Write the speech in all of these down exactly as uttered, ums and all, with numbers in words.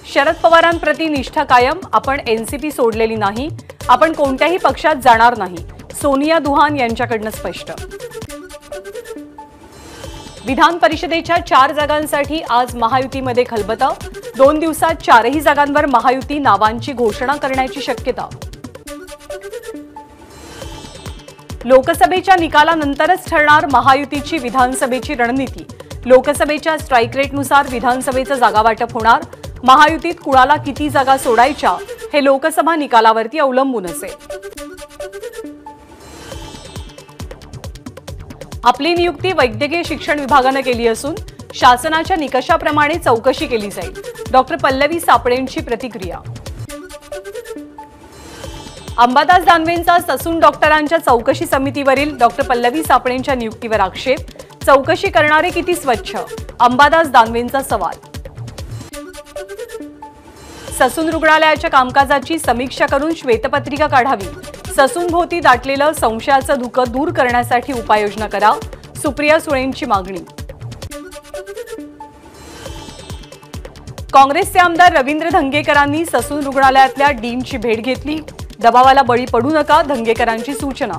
शरद पवारांप्रती निष्ठा कायम, आपण एनसीपी सोडलेली नाही, आपण कोणत्याही पक्षात जाणार नाही, सोनिया दुहान यांच्याकडून स्पष्ट। विधान परिषदेच्या चार जागांसाठी आज महायुतीमध्ये खलबत, दोन दिवसात चारही जागांवर महायुती नावांची घोषणा करण्याची शक्यता। लोकसभेच्या निकालानंतरच ठरणार महायुतीची विधानसभेची रणनीती। लोकसभेच्या स्ट्राइक रेटनुसार विधानसभेचं जागावाटप होणार। महायुतीत कुणाला किती जागा सोडायच्या हे लोकसभा निकालावरती अवलंबून असेल। आपली नियुक्ती वैद्यकीय शिक्षण विभागाने केली असून शासनाच्या निकषाप्रमाणे चौकशी केली जाईल। डॉक्टर पल्लवी सापळेंची प्रतिक्रिया। अंबादास दानवेंचा ससून डॉक्टरांच्या चौकशी समितीवरील डॉक्टर पल्लवी सापळेंच्या नियुक्तीवर आक्षेप, चौकशी करणारे किती स्वच्छ, अंबादास दानवेंचा सवाल। ससून रुग्णालयाच्या कामकाजाची समीक्षा करून श्वेतपत्रिका काढावी, ससून भोवती दाटलेलं संशयाचं धुकं दूर करण्यासाठी उपाययोजना करा, सुप्रिया सुळेंची मागणी। काँग्रेसचे आमदार रवींद्र धंगेकरांनी ससून रुग्णालयातल्या डीनची भेट घेतली, दबावाला बळी पडू नका, धंगेकरांची सूचना।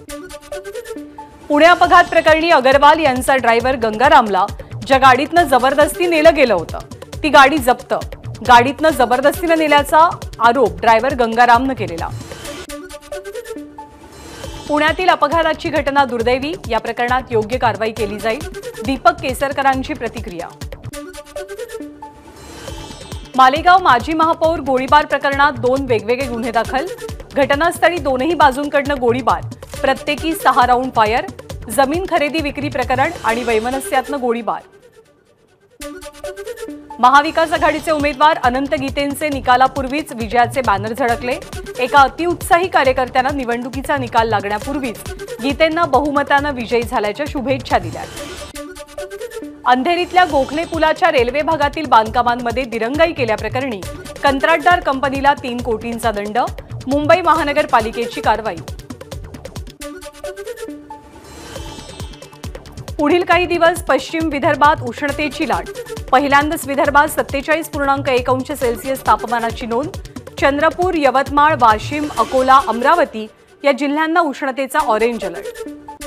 पुणे अपघात प्रकरणी अगरवाल यांचा ड्रायव्हर गंगारामला ज्या गाडीतनं जबरदस्ती नेलं गेलं होतं ती गाडी जप्त, गाडीतनं जबरदस्तीने नेल्याचा आरोप ड्रायव्हर गंगारामने केलेला। पुण्यातील अपघाताची घटना दुर्दैवी, या प्रकरणात योग्य कारवाई केली जाईल, दीपक केसरकरांची प्रतिक्रिया। मालेगाव माजी महापौर गोळीबार प्रकरणात दोन वेगवेगळे गुन्हे दाखल, घटनास्थळी दोनही बाजूंकडून गोळीबार, प्रत्येकी सहा राऊंड फायर, जमीन खरेदी विक्री प्रकरण आणि वैमनस्यातनं गोळीबार। महाविकास आघाडीचे उमेदवार अनंत गीतेंचे निकालापूर्वीच विजयाचे बॅनर झळकले, एका अतिउत्साही कार्यकर्त्यानं निवडणुकीचा निकाल लागण्यापूर्वीच गीतेंना बहुमतानं विजयी झाल्याच्या शुभेच्छा दिल्या। अंधेरीतल्या गोखले पुलाच्या रेल्वे भागातील बांधकामांमध्ये दिरंगाई केल्याप्रकरणी कंत्राटदार कंपनीला तीन कोटींचा दंड, मुंबई महानगरपालिकेची कारवाई। पुढील काही दिवस पश्चिम विदर्भात उष्णतेची लाट, पहिल्यांदाच विदर्भात सत्तेचाळीस पूर्णांक एक अंश सेल्सिअस तापमानाची नोंद, चंद्रपूर, यवतमाळ, वाशिम, अकोला, अमरावती या जिल्ह्यांना उष्णतेचा ऑरेंज अलर्ट।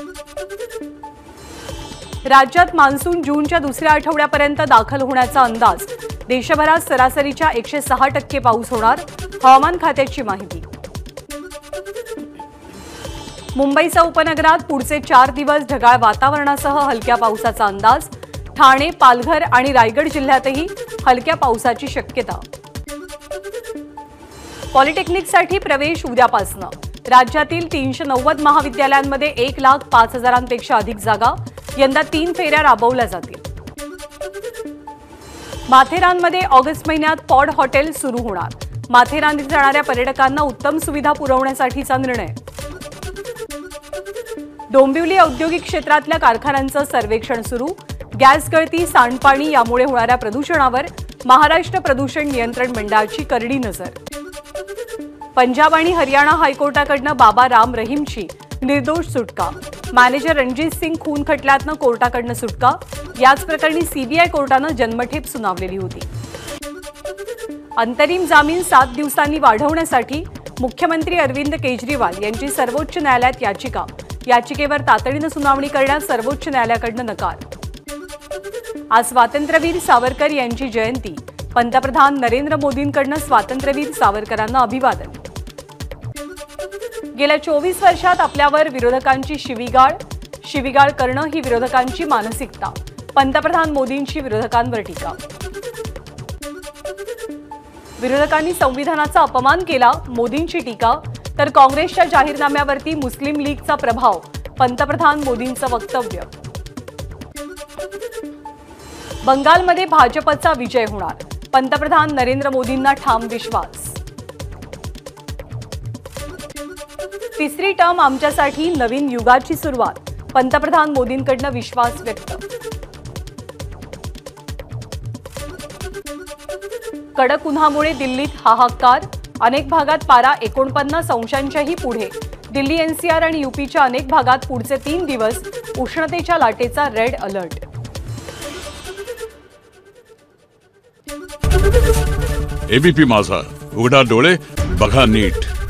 राज्यात मान्सून जूनच्या दुसऱ्या आठवड्यापर्यंत दाखल होण्याचा अंदाज, देशभरात सरासरीच्या एकशे सहा टक्के पाऊस होणार, हवामान खात्याची माहिती। मुंबईच्या उपनगरात पुढचे चार दिवस ढगाळ वातावरणासह हलक्या पावसाचा अंदाज, ठाणे, पालघर आणि रायगड जिल्ह्यातही हलक्या पावसाची शक्यता। पॉलिटेक्निकसाठी प्रवेश उद्यापासून, राज्यातील तीनशे नव्वद महाविद्यालयांमध्ये एक लाख पाच हजारांपेक्षा अधिक जागा, यंदा तीन फेऱ्या राबवल्या जातील। माथेरानमध्ये ऑगस्ट महिन्यात पॉड हॉटेल सुरू होणार, माथेरानला जाणाऱ्या पर्यटकांना उत्तम सुविधा पुरवण्यासाठीचा निर्णय। डोंबिवली औद्योगिक क्षेत्रातल्या कारखान्यांचं सर्वेक्षण सुरू, गॅस गळती, सांडपाणी यामुळे होणाऱ्या प्रदूषणावर महाराष्ट्र प्रदूषण नियंत्रण मंडळाची करडी नजर। पंजाब आणि हरियाणा हायकोर्टाकडनं बाबा राम रहीमची निर्दोष सुटका, मॅनेजर रणजित सिंग खून खटल्यातनं कोर्टाकडनं सुटका, याच प्रकरणी सीबीआय कोर्टानं जन्मठेप सुनावलेली होती। अंतरिम जामीन सात दिवसांनी वाढवण्यासाठी मुख्यमंत्री अरविंद केजरीवाल यांची सर्वोच्च न्यायालयात याचिका, याचिकेवर तातडीने सुनावणी करण्यास सर्वोच्च न्यायालयाकडनं नकार। आज स्वातंत्र्यवीर सावरकर यांची जयंती, पंतप्रधान नरेंद्र मोदींकडनं स्वातंत्र्यवीर सावरकरांना अभिवादन। गेल्या चोवीस वर्षात आपल्यावर विरोधकांची शिवीगाळ, शिवीगाळ करणं ही विरोधकांची मानसिकता, पंतप्रधान मोदींची विरोधकांवर टीका। विरोधकांनी संविधानाचा अपमान केला, मोदींची टीका, तर काँग्रेसच्या जाहीरनाम्यावरती मुस्लिम लीगचा प्रभाव, पंतप्रधान मोदींचं वक्तव्य। बंगालमध्ये भाजपचा विजय होणार, पंतप्रधान नरेंद्र मोदींना ठाम विश्वास। तिसरी टर्म आमच्यासाठी नवीन युगाची सुरुवात, पंतप्रधान मोदींकडनं विश्वास व्यक्त। कडक उन्हामुळे दिल्लीत हाहाकार, अनेक भागात पारा एकोणपन्नास अंशांच्याही पुढे, दिल्ली, एनसीआर आणि यूपीच्या अनेक भागात पुढचे तीन दिवस उष्णतेच्या लाटेचा रेड अलर्ट। एबीपी माझा, उघडा डोळे बघा नीट.